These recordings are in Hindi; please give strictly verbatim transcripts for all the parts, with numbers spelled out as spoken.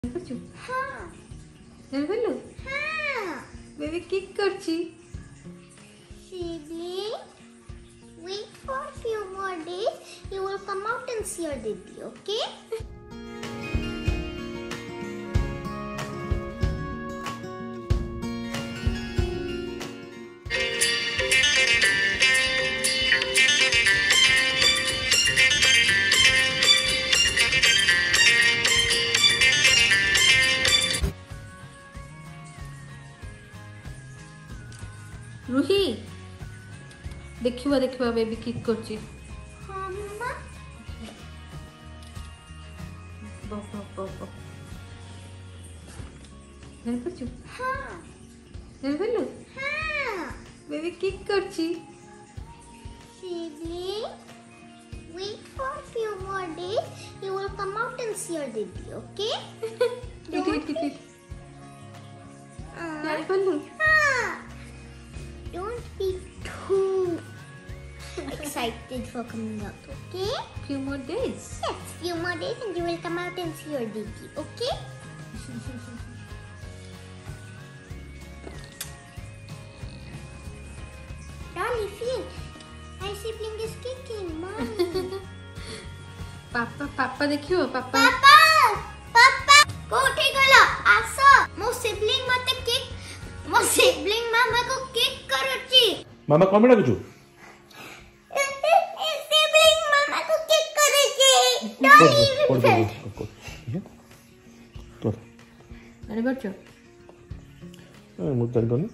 हाँ बोलो हाँ बेबी किक करची Sibling, wait for a few more days. You will come out and see your daddy, okay? Ruhi देखिबा देखिबा बेबी किक करची हाँ मम्मा बो बो बो बो जान करछु हाँ जान बोलो हाँ बेबी किक करची Sibling, wait for a few more days. You will come out and see your daddy, okay? इट इट इट इट Uh, जान बोलो ah. Don't be too excited for coming out, okay? few more days Yes, few more days and you will come out and see your daddy, okay? Dolly, feel. My sibling is kicking, mommy. पापा पापा देखियो पापा Papa! Papa! कोठी गला आसो मो सिबलिंग मते किक मो सिबलिंग मामा को किक करूची मामा कौन बेटा कुछ सिबलिंग मामा को किक करूची डॉली तो अरे बच्चो मुझे जान दो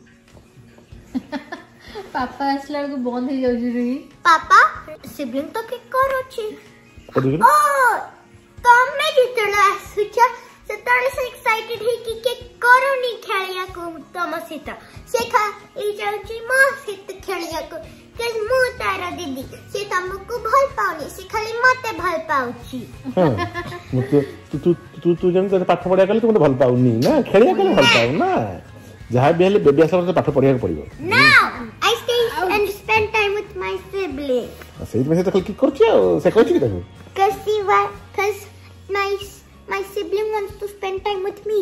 पापा आसला को बंद हो जाउजी रही पापा सिबलिंग तो किक करूची और देखो ओ तमे जितला सुचा सेतले से एक्साइटेड है कि किक करूनी खेलिया को तम सीता सेखा ए जाउची मा सीत खेलिया को के मु तारा दीदी से तुमको भल पाउनी से खाली मते भल पाउची हां मुझे तू तू तू तू जन तेरे पाठ पढ़िया कले तू मते भल पाउनी ना खेलिया कले भल पाउ ना जहां भी हेले बेबी आसा पाठ पढ़िया पड़िबो Now I stay and spend time with my sibling. सही में से तो की करछियो से कहछि कि देखो Cause see why? Cause my my sibling wants to spend time with me.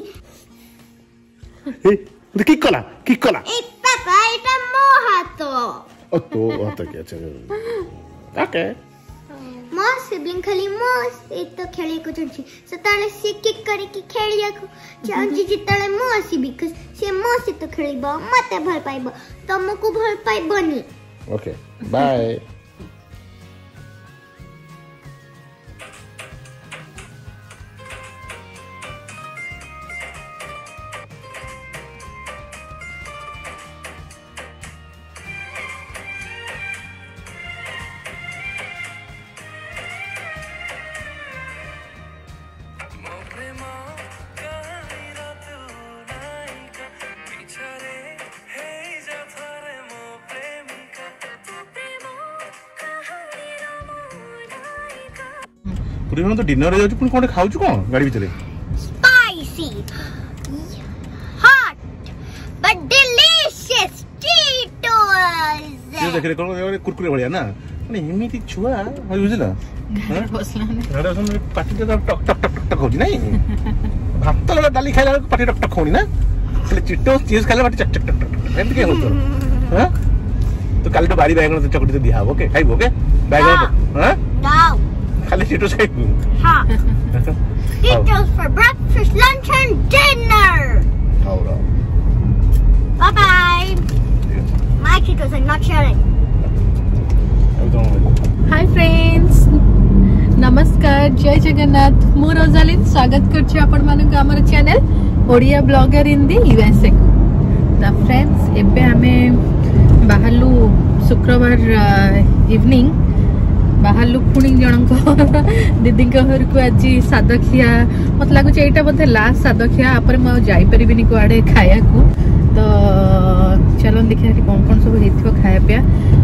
ए तू की कला की कला Hey Papa, এটা mohato. ओ तो ओ तो क्या चल ओके मो sibling खाली मो एतो खेली को चंची सताले से किक करे की खेलिया को चंची जितले मो आसी बिकॉज़ से मो से तो खेलिबो मते भल पाइबो तुमको भल पाइबोनी ओके बाय पुरी तो डिनर रे जाउछु पुनी कोन खाउछु कोन गाड़ी भीतर Spicy, hot, but delicious Cheetos. ये देख रे कोन कुरकुरे भलिया ना माने एमिति छुआ हो बुझला घर बसला ने घर बसला पाटी के टक टक टक टक होजी नाही भात वाला दाली खाइला पाटी टक टक होनी ना से चिटोस चीज खाइला पाटी चक चक टक टक एमिति के होतो हां तो काल तो बारी बैगन तो चकटी तो दिया ओके खाइबो ओके बैगन हां No. खाली चिटोस खाइबो Ha. Cheetos for breakfast, lunch, and dinner. और Bye bye. My Cheetos are not sharing. Hi friends नमस्कार जय जगन्नाथ मु रोजालिन स्वागत करछि आपण मानक हमर channel Odia blogger in the USA ता फ्रेंड्स एबे हमें बाहरलु शुक्रवार इवनिंग बाहरलु पुणी जन दीदी घर को आज सादखिया मत लगुच एटा बोधे लास्ट सादखिया आपरे म जाई परिबिनी कुआडे खाया को तो चलो देखिया कि कौन कौन सब हेथियो खाया पिया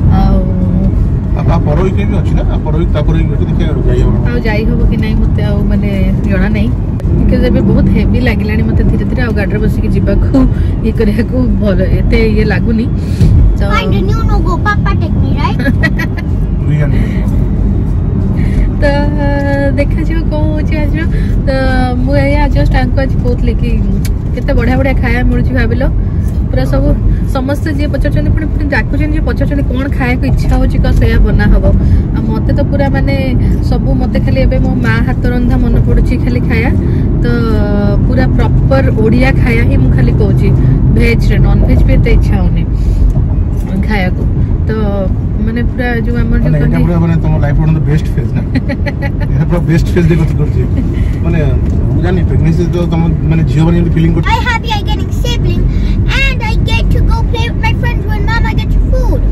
आ परोई के भी अछि ना परोई ता परोई के देखिया जाई हो आ जाई होबो कि नहीं मते आ माने जणा नहीं बिकॉज़ एबे बहुत हेवी लागिलानी मते धीरे धीरे आ गाडर बसी के जिबा को ये करिया को भलो एते ये लागुनी तो I didn't know go Papa take me, right? तो देखा जो कौन होची आज तो मु या जस्ट आंको आज कहतली कि केते बढ़िया बढ़िया खाया मिलुची भाबिलो पूरा सब समस्त जी पचार पुणी पुणी डाकुचन जी पचार कौन खाया इच्छा होची का से बना हबो आ मते तो पूरा माने सब मते खाली एबे मो माँ हाथ रंधा मन पड़ुची खाली खाया तो पूरा प्रॉपर ओडिया खाया ही मु खाली कहूची भेज रे नॉन भेज भी एते इच्छा होनी खाया को तो माने पूरा जो हमर जो माने पूरा माने तुम life one the best phase ना ये पूरा बेस्ट फेज देखो तो करछी माने जानी प्रेगनेंसी तो तुम माने जीव बनी फीलिंग कर I happy I getting sibling and I get to go play with my friends when mama gets food.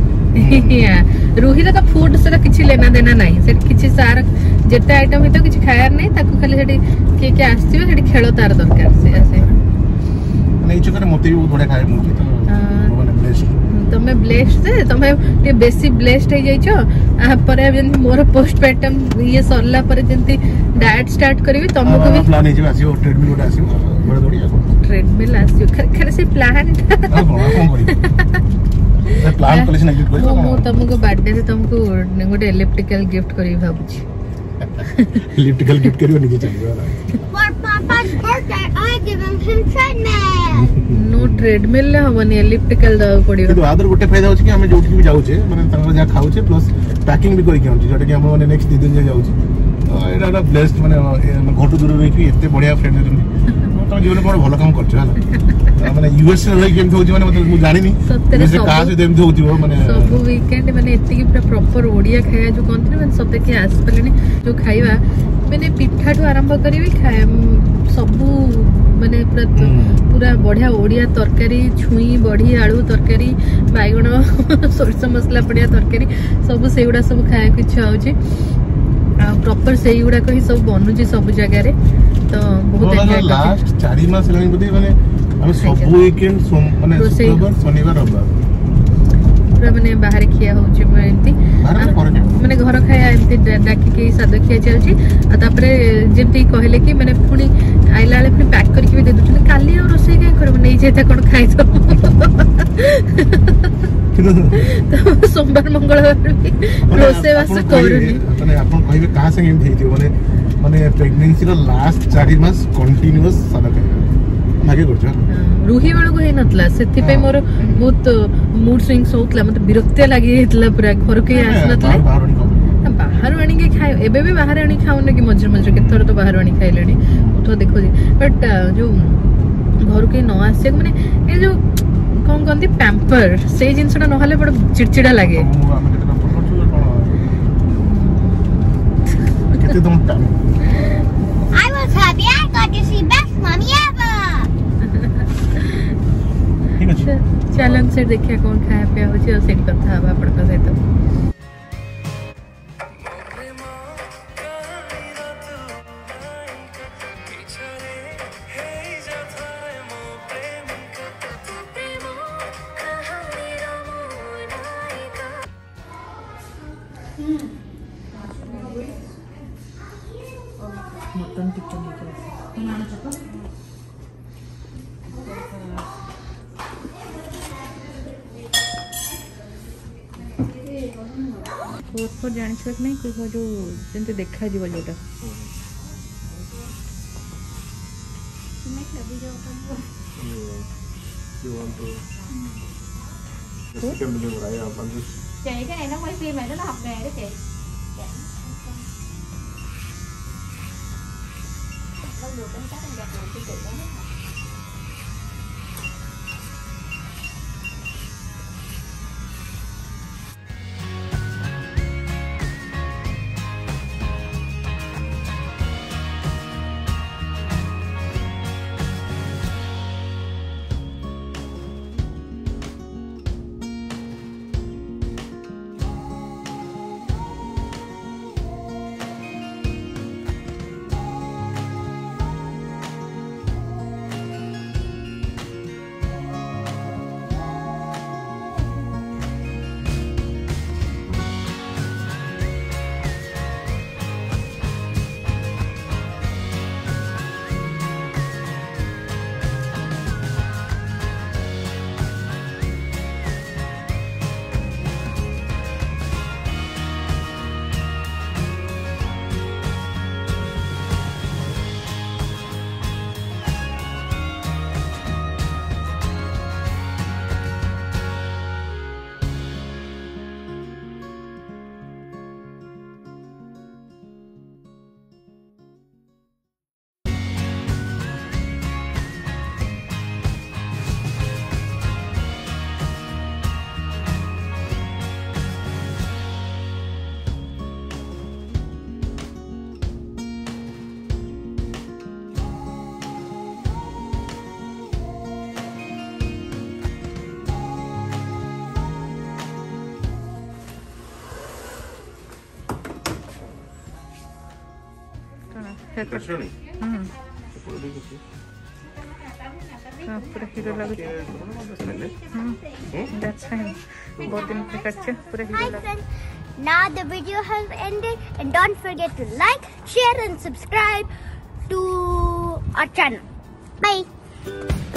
या रूही रा तो फूड से किछि लेना देना नहीं से किछि सार जेते आइटम ही तो किछि खायार नहीं ताको खाली सेठी के के आस्थियो सेठी खेलो तार दरकार से ऐसे माने इछु करे मते भी बडे खाय मुकी तो माने बेस्ट तमे ब्लेस्ड से तमे टे बेसी ब्लेस्ड हे जाइछो आ परे जन मोर पोस्ट पैटर्न ये सरला परे जंती डाइट स्टार्ट करबी तमको भी प्लान हे जे आसीओ ट्रेडमिल उडा आसीओ बडे दौड़ी आको ट्रेडमिल आसीओ खरे से प्लान हां कोन करी ए प्लान कलेक्शन एग्जिट करी मो तमको बर्थडे से तमको गोटे इलेक्ट्रिकल गिफ्ट करी भाबुची इलेक्ट्रिकल गिफ्ट करियो निके चलियो For Papa's birthday, I give him some treadmill. No treadmill हवनी इलेक्ट्रिकल द पडियो तो आदर गोटे फायदा होची कि हमें जोठी भी जाउछे माने तंगर जा खाउछे प्लस पैकिंग भी करी के आउछे जोटा कि हम माने नेक्स्ट दिन जा जाउछे एटा ब्लेस्ड माने घोटू दूर रही कि एते बढ़िया फ्रेंड होनी तो जीवन पर भलो काम करछ हला माने यूएस रे रही केम होची माने मतलब मु जानि नी सत्तरे से कहा से देम होची माने सब वीकेंड माने एत्ती की पूरा प्रॉपर ओडिया खाया जो कोन माने सब के आस पलेनी जो खाइबा माने पिठा ठू आरंभ करी खाए सबू माने पूरा पूरा बढ़िया ओडिया तरकारी छुई बड़ी आलू तरकारी बैगण सोरस मसला पड़िया तरकारी सब से गुडा सब खाया के इच्छा होची प्रॉपर सेही गुडा कही सब बनुची सब जगह रे तो बहुत एंजॉय लास्ट चार मास लगे बदी माने हम सब वीकेंड माने शुक्रवार शनिवार रविवार पूरा माने बाहर खिया होची एंती माने घर खाया एंती डाकी के साद खिया चलची आ तापरे जेंती कहले कि माने पुनी आइला वाले पुनी पैक करके भी दे दुछन काली और रोसे के करब नै जेता कोन खाइ तो तो सोमवार मंगलवार रोसे वास करूनी माने आपन कहिबे कहां संगे एम थेइथियो माने माने प्रेगनेंसी रो लास्ट चार मास कंटीन्यूअस सादा खाइ लागे करछ रूही वाला को हे नतला सेति पे मोर बहुत मूड स्विंग्स होतला मतलब विरक्ति लागि हेतला पूरा घर के आस नतला बाहर आनी के खाए एबे भी बाहर आनी खाउने कि मजर मजर के थोर तो बाहर आनी खाइलेनी तो देखो जी बट जो घर के न आसे माने ए जो कोन कोन दी पैम्पर से जिंसडा न हले बड़ चिड़चिड़ा लागे केते तुम time I was happy I got to see best mommy ever. ठीक अछि चलन से देखिए कौन खाया पिया होची और सेट कथा हवा पड़का से तो मटन टिक्का फोर जान छक नहीं को जो जंते देखा जीव जोटा you want to just come to right up and just chị cái này nó quay phim này nó học nghề đó chị. Lâu được đánh cắt anh gạt rồi cho chị đó. देखा तो रश्मि हम्म पूरा भी कुछ हाँ, पूरा हीरो लगे दैट्स फाइन बहुत दिन पे कच्चे पूरा हीरो Hi लगे friends, now the video has ended and don't forget to like, share and subscribe to our channel. Bye.